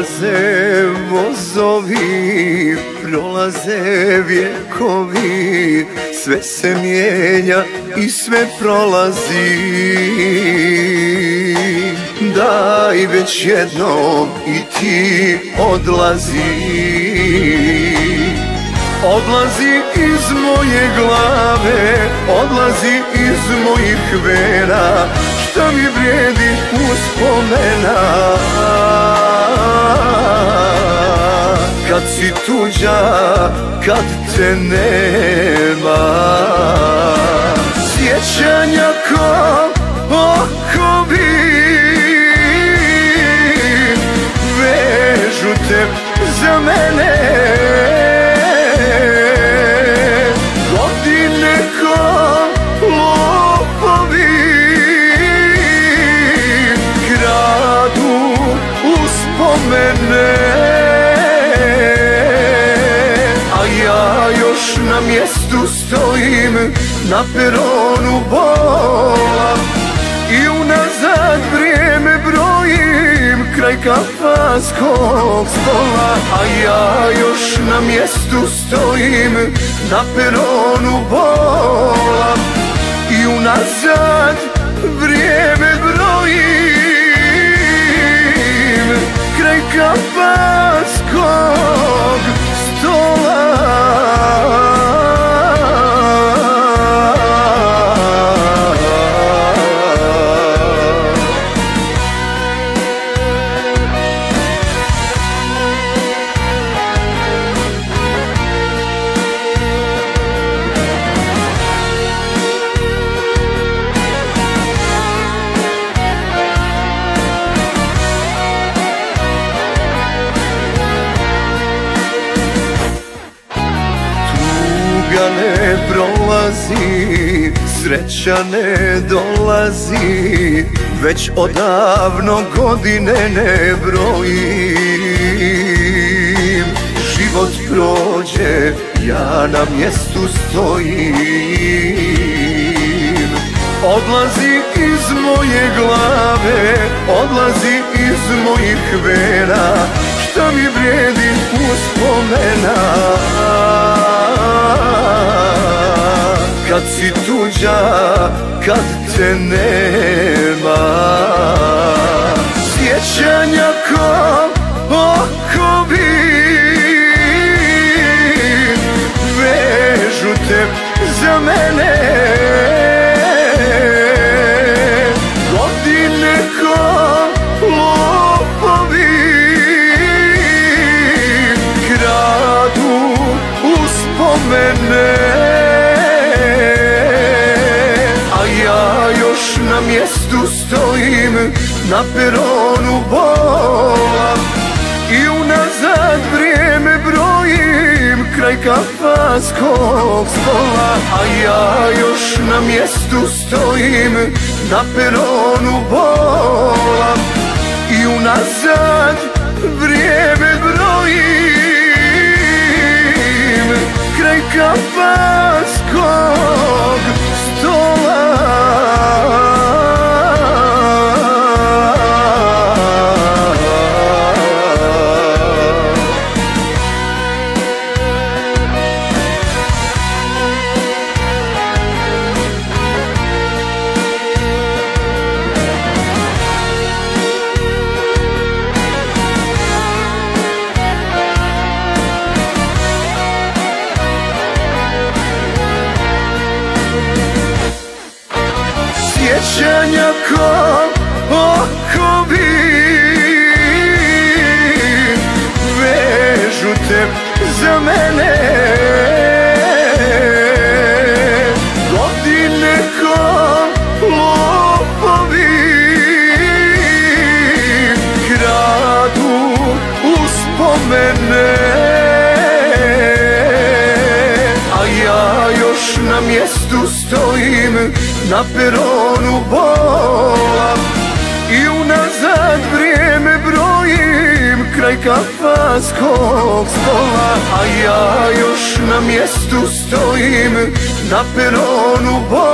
Prolaze vozovi, prolaze vjekovi, sve se mijenja i sve prolazi. Daj već jednom i ti odlazi. Odlazi iz moje glave, odlazi iz mojih vena, šta mi vrijedi uspomena kad si tuđa, kad te nema. Sjećanja ko okovi vežu te za mene, godine ko lopovi kradu uspomene, a ja još na mjestu stojim, na peronu bola i unazad vrijeme brojim kraj kafanskog stola. A ja još na mjestu stojim, na peronu bola i unazad vrijeme brojim kraj kafanskog stola. Ne prolazi, sreća ne dolazi, već odavno godine ne brojim. Život prođe, ja na mjestu stojim. Odlazi iz moje glave, odlazi iz mojih vena, šta mi vrijedi uspomena kad si tuđa, kad te nema. Sjećanja ko okovi vežu te za mene, godine ko lopovi kradu uspomene, na mjestu stojim, na peronu bola i unazad vrijeme brojim kraj kafanskog stola. A ja još na mjestu stojim, na peronu bola i unazad vrijeme brojim kraj kafanskog stola. Sjećanja ko okovi vežu te za mene, godine ko lopovi kradu uspomene, a ja još na mjestu stojim, na peronu bola i unazad vrijeme brojim kraj kafanskog stola. A ja još na mjestu stojim, na peronu bola